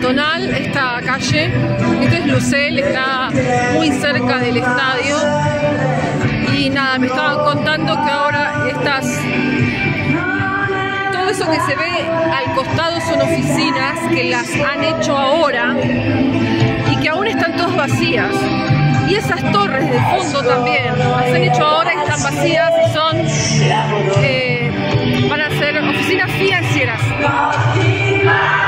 peatonal esta calle. Esto es Lucel, está muy cerca del estadio. Y nada, me estaban contando que ahora todo eso que se ve al costado son oficinas que las han hecho ahora y que aún están todas vacías. Y esas torres de fondo también las han hecho ahora y están vacías y son van a ser oficinas financieras.